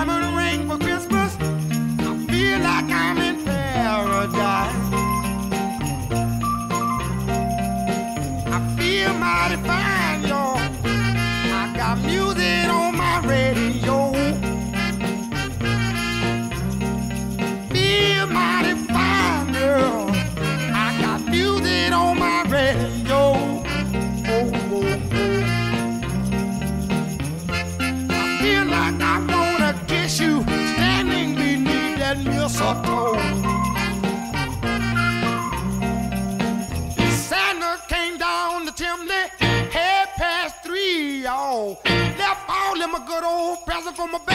diamond ring for Christmas. I feel like I'm in paradise. I feel mighty fine, y'all. I got music on my radio. Feel mighty fine, girl. I got music on my radio. Oh, oh, oh. I feel like I wanna kiss you standing beneath that mistletoe. Santa came down the chimney, 3:30, y'all. Left all them a good old present for my baby.